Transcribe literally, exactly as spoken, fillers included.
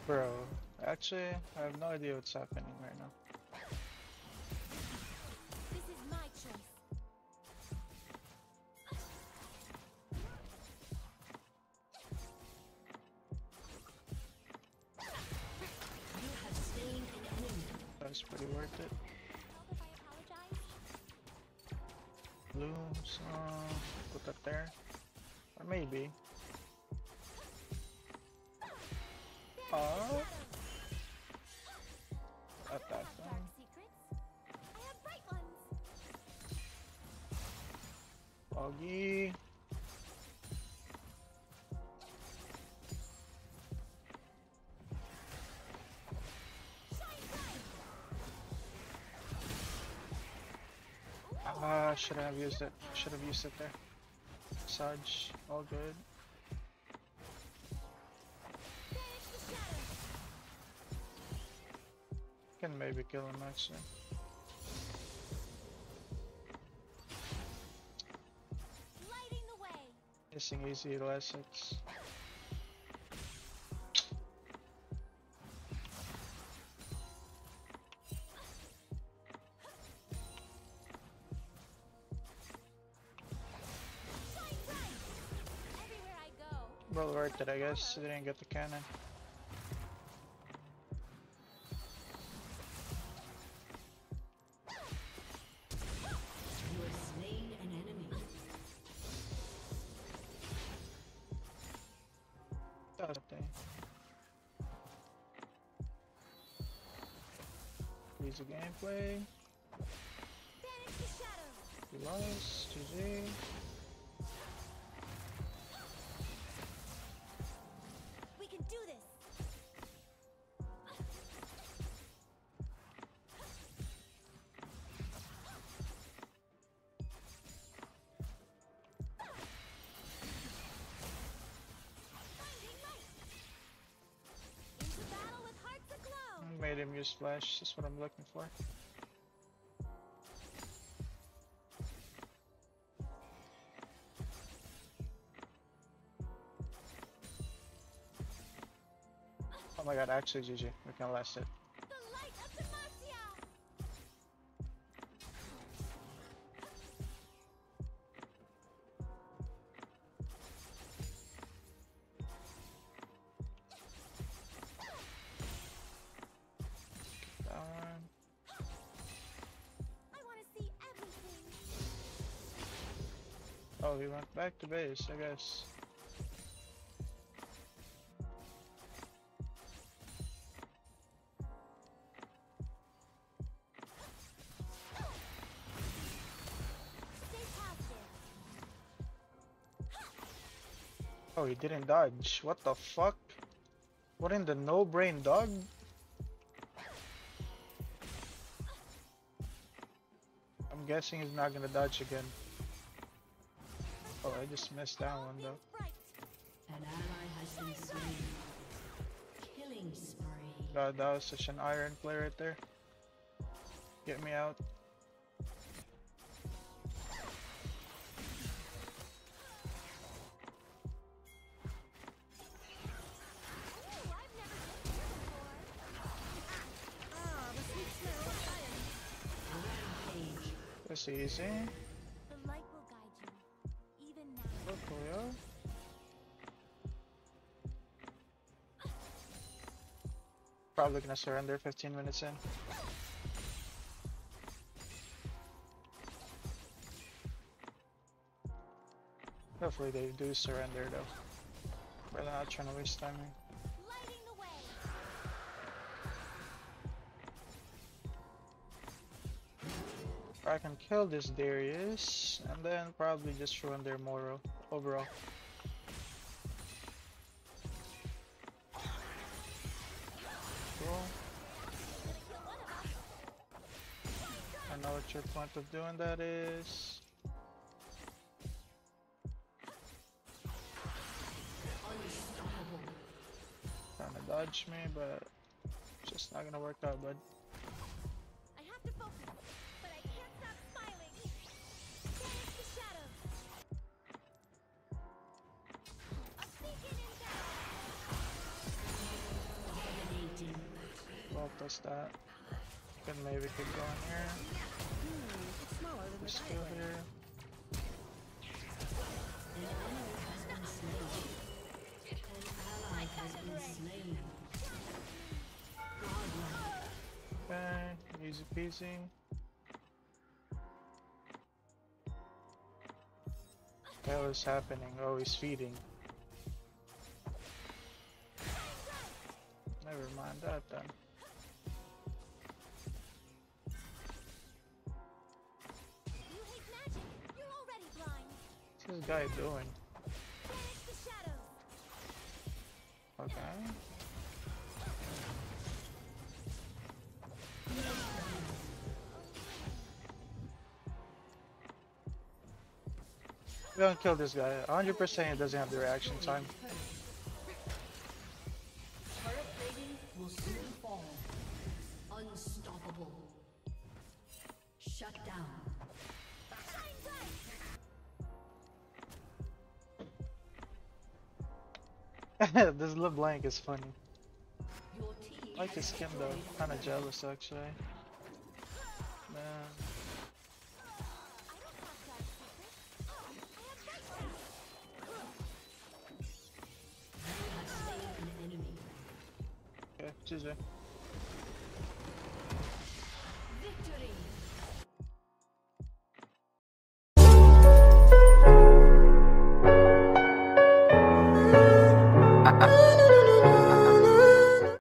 Bro, actually, I have no idea what's happening right now. This is my choice. You have slain an enemy. That's pretty worth it. Tell them I apologize. Blue, so put that there. Or maybe. Oh, at that Dark thing. secrets. I have bright ones. Foggy. Shine bright. Ah, should have used it. Should have used it there. Sudge, all good. Banish the shadows. Can maybe kill him actually. Lighting the way. Missing easy to Essex. Shine bright. Everywhere I go. Well worth it, I guess. They didn't get the cannon. You have slain an enemy. That's the thing. Easy gameplay. Banish the shadows. We lost. G G. We can do this. Finding light. Into battle with hearts aglow. Made him use flash. That's what I'm looking for. Oh my god, actually G G. We can last it. The light of Demacia. That one. I want to see everything. Oh, he went back to base, I guess. Stay positive. Oh, he didn't dodge. What the fuck? What in the no-brain dog? I'm guessing he's not gonna dodge again. Oh, I just missed that one though. Bright. An ally has been slain. Killing spree. God, that was such an iron play right there. Get me out. Ooh, I've never been here before. Ah, the sweet smell of fire. Rampage. That's easy. The light will guide you, even now. Look, Leo. Probably gonna surrender fifteen minutes in. Hopefully they do surrender though. But they're not trying to waste time here. Lighting the way. If I can kill this Darius, and then probably just ruin their moral overall. Cool. I know what your point of doing that is. Trying to dodge me, but it's just not gonna work out, bud. I have to focus, but I can't stop smiling. Banish the shadows. A beacon in missed that. Can maybe keep going here. Hmm, it's smaller than We're the still diet. here. An enemy has been slain. An ally has been slain. Godlike. Okay, easy peasy. What the hell is happening? Oh, he's feeding. Never mind that then. You hate magic. You're already blind. What's this guy doing? Banish the shadows. Okay. We don't kill this guy. one hundred percent he doesn't have the reaction time. Turret plating will soon fall. Unstoppable. Shut down. Shine bright. This LeBlanc is funny. Your team I like his skin though. Kinda jealous actually. Man. I don't have dark secrets. I have bright ones. you have slain an enemy. Okay, G G. Victory.